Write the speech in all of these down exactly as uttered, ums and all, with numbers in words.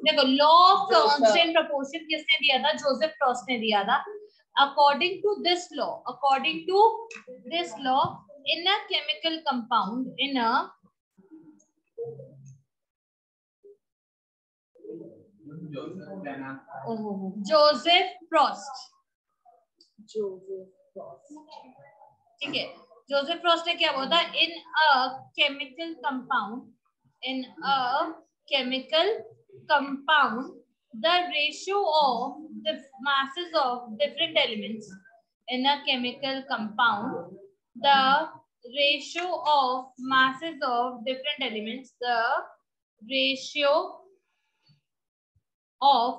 देखो law of constant proportion किसने दिया था? जोसेफ फ्रॉस्ट ने दिया था. According to this law, according to this law, in a chemical compound, in a Joseph Frost, Joseph Frost, ठीक है. जोसेफ फ्रॉस्ट ने क्या बोला? In a chemical compound, in a chemical compound, the ratio of the masses of different elements in a chemical compound, the ratio of masses of different elements, the ratio of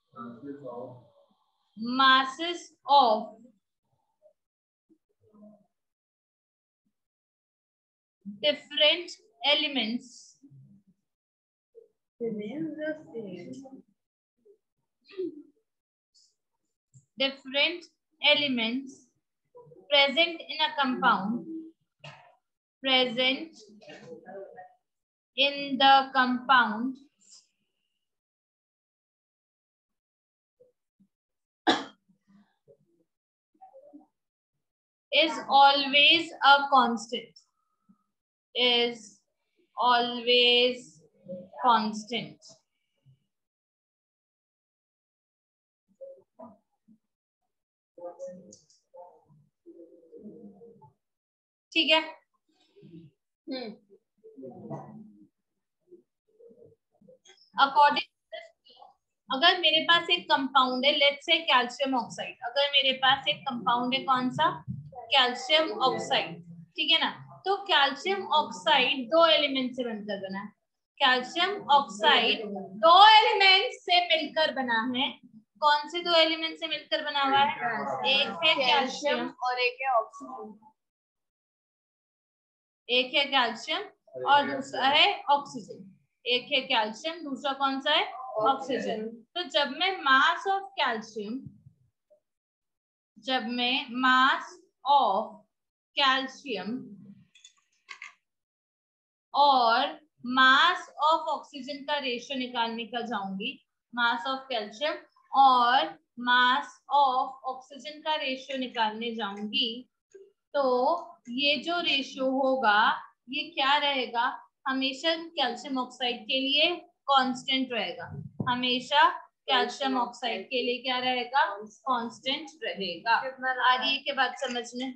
masses of different elements remains the same. Different elements present in a compound, present in the compound is always a constant, is always constant. ठीक है. हम्म according, अगर मेरे पास एक compound है, let's say calcium oxide, अगर मेरे पास एक compound है, कौन सा? कैल्शियम ऑक्साइड, ठीक है ना. तो कैल्शियम ऑक्साइड दो एलिमेंट से बनकर बना है. कैल्शियम ऑक्साइड दो एलिमेंट से मिलकर बना है. कौन से दो एलिमेंट से मिलकर बना हुआ है? एक है कैल्शियम और एक है ऑक्सीजन. एक है कैल्शियम और दूसरा है ऑक्सीजन. एक है कैल्शियम, दूसरा कौन सा है? ऑक्सीजन. तो जब मैं मास ऑफ कैल्शियम, जब मैं मास ऑफ कैल्शियम और मास ऑफ ऑक्सीजन का रेशियो निकालने का जाऊंगी, मास ऑफ कैल्शियम और मास ऑफ ऑक्सीजन का रेशियो निकालने जाऊंगी, तो ये जो रेशियो होगा ये क्या रहेगा? हमेशा कैल्शियम ऑक्साइड के लिए कांस्टेंट रहेगा. हमेशा कैल्शियम ऑक्साइड के लिए क्या रहेगा? कांस्टेंट रहेगा. आ रही है के बात समझने?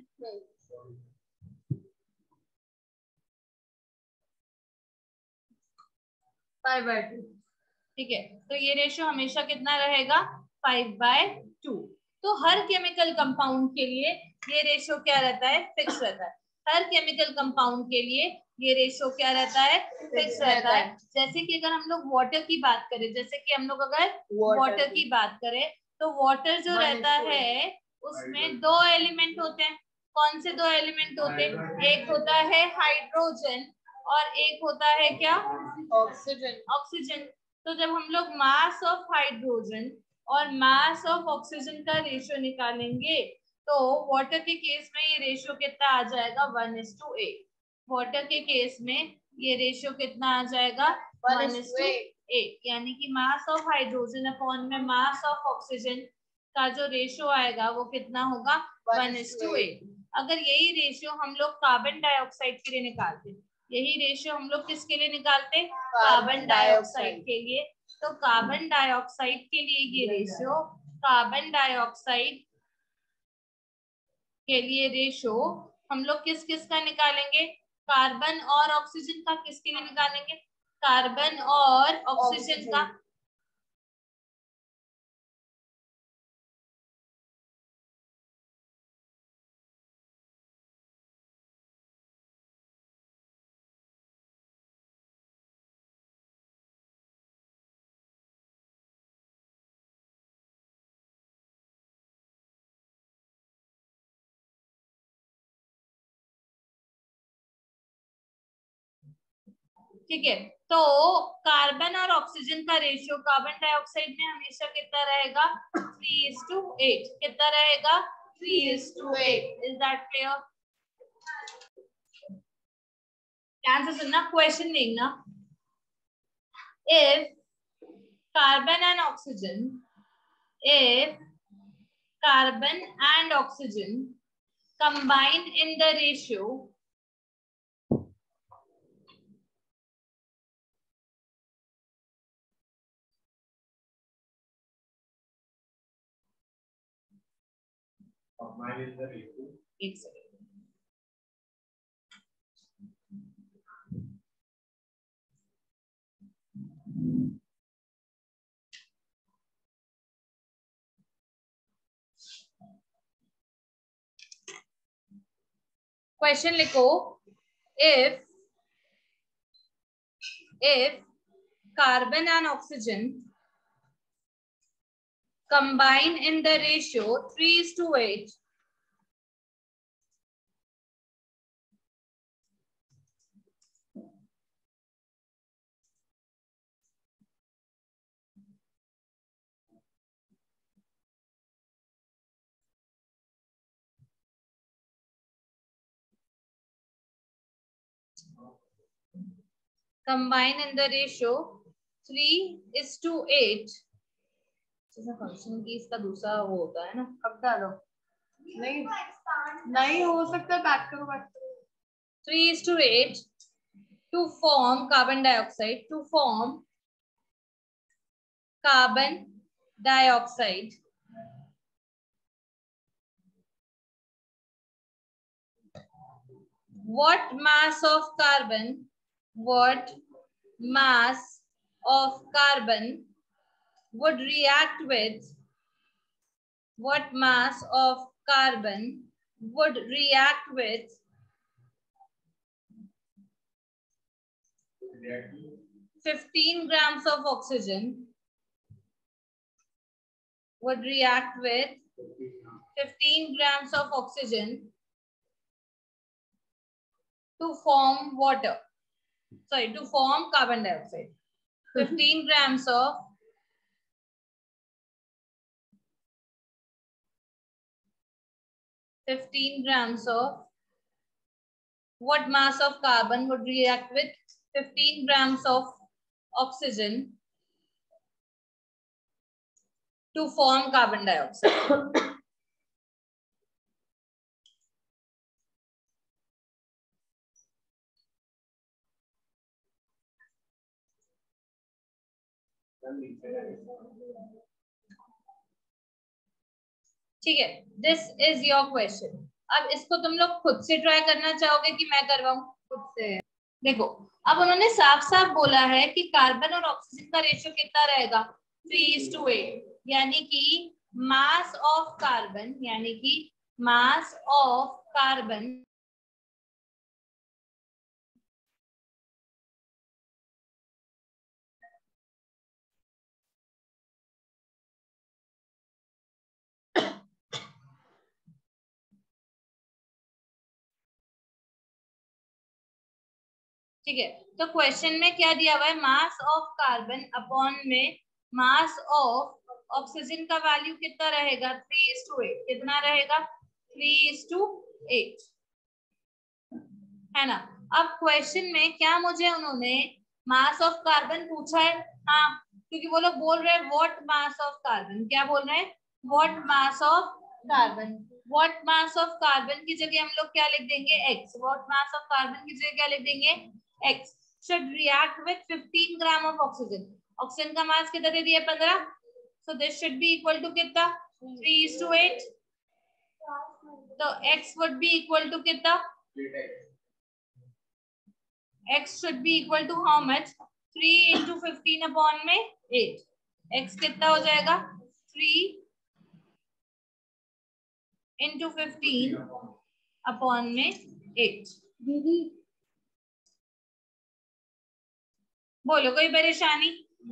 फाइव बाय टू, ठीक है. तो ये रेशियो हमेशा कितना रहेगा? Five by two. तो हर केमिकल कंपाउंड के लिए ये रेशियो क्या रहता है? फिक्स रहता है. हर केमिकल कंपाउंड के लिए ये रेशियो क्या रहता है? फिक्स रहता है. जैसे कि अगर हम लोग वाटर की बात करें, जैसे कि हम लोग अगर वाटर की बात करें, तो वाटर जो रहता है उसमें दो एलिमेंट होते हैं. कौन से दो एलिमेंट होते हैं? एक होता है हाइड्रोजन और एक होता है क्या? ऑक्सीजन. ऑक्सीजन. तो जब हम लोग मास ऑफ हाइड्रोजन और मास ऑफ ऑक्सीजन का रेशियो निकालेंगे, तो वाटर के केस में ये रेशियो कितना आ जाएगा? One is to eight. Water के केस में ये रेशियो कितना आ जाएगा? One is to eight. यानी कि मास ऑफ हाइड्रोजन अपॉन में मास ऑफ ऑक्सीजन का जो रेशियो आएगा वो कितना होगा? One is to eight. अगर यही रेशियो हम लोग कार्बन डाइऑक्साइड के लिए निकालते, यही रेशियो हम लोग किसके लिए निकालते? कार्बन डाइऑक्साइड के लिए. तो कार्बन डाइऑक्साइड के लिए ये रेशियो, कार्बन डाइऑक्साइड के लिए रेशियो हम लोग किस किस का निकालेंगे? कार्बन और ऑक्सीजन का. किसके लिए निकालेंगे? कार्बन और ऑक्सीजन का. ठीक है. तो कार्बन और ऑक्सीजन का रेशियो कार्बन डाइऑक्साइड में हमेशा कितना रहेगा? Three is to eight. कितना रहेगा? Three is to eight. Is that clear? ध्यान से सुनना, क्वेश्चन देखना. If carbon and oxygen, if carbon and oxygen combine in the ratio combine in the ratio. It's question लिखो, if if carbon and oxygen combine in the ratio three is to eight, combine in the ratio three is to eight, जैसा function की इसका दूसरा वो होता है ना, अब डालो, नहीं नहीं हो सकता, बैक करो बैक करो, three is to eight to form carbon dioxide, to form carbon dioxide, what mass of carbon, what mass of carbon would react with, what mass of carbon would react with fifteen grams of oxygen, would react with fifteen grams of oxygen to form water, sorry, to form carbon dioxide. fifteen grams of fifteen grams of what mass of carbon would react with fifteen grams of oxygen to form carbon dioxide. ठीक है, this is your question. अब इसको तुम लोग खुद से try करना चाहोगे कि मैं करवाऊं? खुद से. देखो, अब उन्होंने साफ साफ बोला है कि कार्बन और ऑक्सीजन का रेशियो कितना रहेगा, थ्री इज टू एट, यानी कि मास ऑफ कार्बन, यानी कि मास ऑफ कार्बन ठीक है. तो क्वेश्चन में क्या दिया हुआ है, मास ऑफ कार्बन अपॉन में मास ऑफ ऑक्सीजन का वैल्यू कितना रहेगा, थ्री इज टू एट. कितना रहेगा, थ्री इज टू एट, है ना. अब क्वेश्चन में क्या मुझे उन्होंने मास ऑफ कार्बन पूछा है, हाँ, क्योंकि वो लोग बोल रहे हैं व्हाट मास ऑफ कार्बन. क्या बोल रहे हैं, what mass of carbon. What mass of carbon की जगह हम लोग क्या लिख देंगे, x. What mass of carbon की जगह क्या लिख देंगे, X should react with fifteen gram of oxygen. Oxygen का मास कितना दे दिया, पंद्रह. So this should be equal to कितना, three is to eight. तो X would be equal to कितना, X should be equal to how much, three into fifteen upon में eight. X कितना हो जाएगा, three into fifteen upon में eight. दीदी बोलो, कोई परेशानी?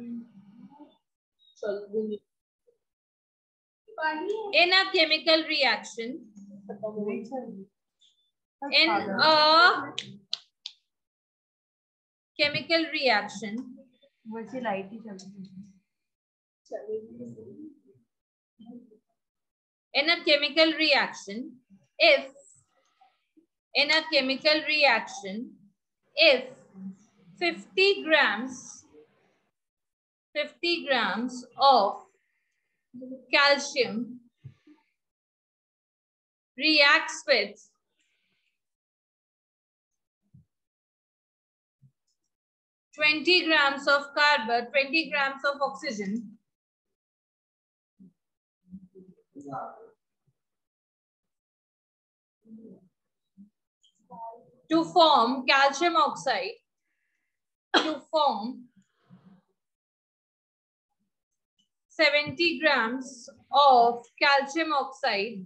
In a chemical reaction, in a chemical reaction, वैसे लाइट ही चल रही है. in a chemical reaction, if in a chemical reaction, if fifty grams fifty grams of calcium reacts with twenty grams of carbon, twenty grams of oxygen to form calcium oxide, to form seventy grams of calcium oxide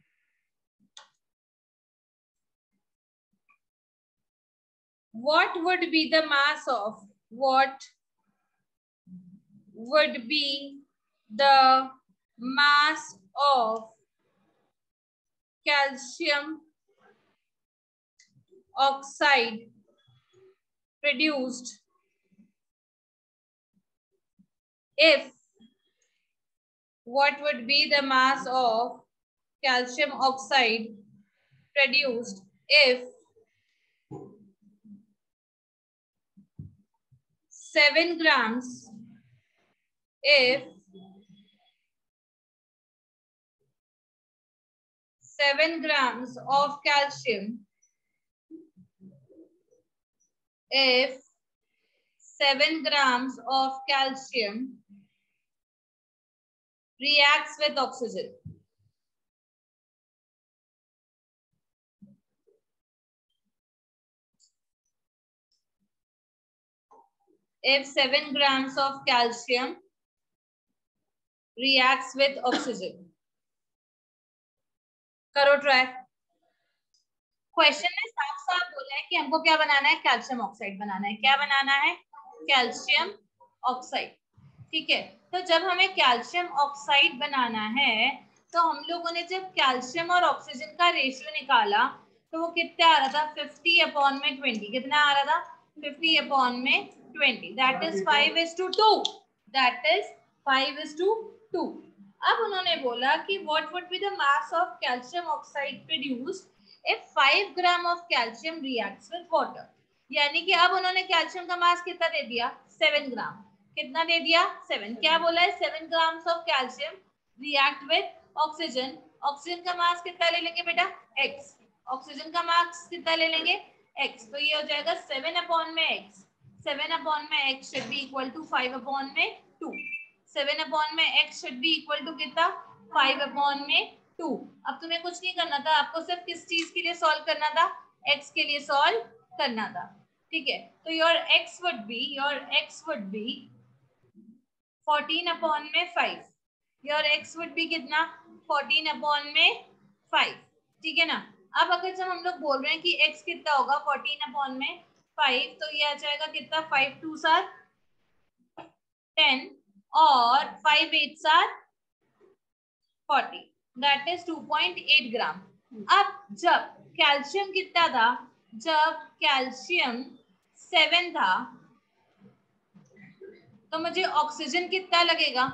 what would be the mass of, what would be the mass of calcium oxide produced if, what would be the mass of calcium oxide produced if seven grams, if seven grams of calcium, if seven grams of calcium reacts with oxygen. If seven grams of calcium reacts with oxygen. करो try. Question में साफ साफ बोला है कि हमको क्या बनाना है, कैल्शियम ऑक्साइड बनाना है. क्या बनाना है? Calcium oxide. ठीक है, तो जब हमें कैल्शियम ऑक्साइड बनाना है तो हम लोगों ने जब कैल्शियम और ऑक्सीजन का रेशियो निकाला तो वो कितना आ रहा था? फिफ्टी अपॉन में ट्वेंटी. कितना आ रहा था? फिफ्टी अपॉन में twenty. That is five is to two. That is five is to two. अब उन्होंने बोला कि what would be the mass of calcium oxide produced if five gram of calcium reacts with water. यानी कि अब उन्होंने calcium का mass कितना दे दिया? Seven gram. कितना दे दिया? सेवन. क्या बोला है? Seven grams of calcium react with oxygen. Oxygen का मास कितना ले लेंगे बेटा? एक्स. ऑक्सीजन का मास कितना ले लेंगे? एक्स. तो ये हो जाएगा सेवन अपॉन में एक्स. सेवन अपॉन में x should be equal to five upon में टू. सेवन अपॉन में x should be equal to कितना? फाइव अपॉन में टू. अब तुम्हें कुछ नहीं करना था, आपको सिर्फ किस चीज के लिए सॉल्व करना था? एक्स के लिए सॉल्व करना था. ठीक है, तो your x would be, your x would be fourteen upon में five. Your x would be कितना? फोर्टीन अपॉन में फाइव. ठीक है ना. अब अगर जब हम लोग बोल रहे हैं कि x कितना होगा फोर्टीन अपॉन में फाइव, तो ये आ जाएगा कितना? फाइव टू सार टेन और फाइव एट सार forty. That is two point eight gram. अब जब कैल्शियम कितना था? जब कैल्शियम सेवन था तो मुझे ऑक्सीजन कितना लगेगा?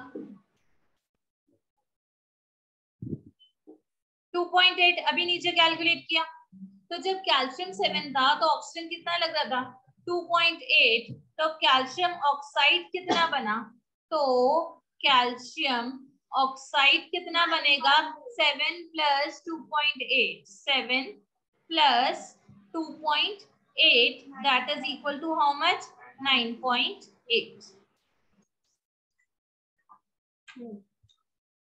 Two point eight. अभी नीचे कैलकुलेट किया तो जब कैल्शियम सेवन था तो ऑक्सीजन कितना लग रहा था? Two point eight. तो कैल्शियम ऑक्साइड कितना बना? तो कैल्शियम ऑक्साइड कितना बनेगा? Seven plus two point eight. Seven plus two point eight that is equal to how much? Nine point eight.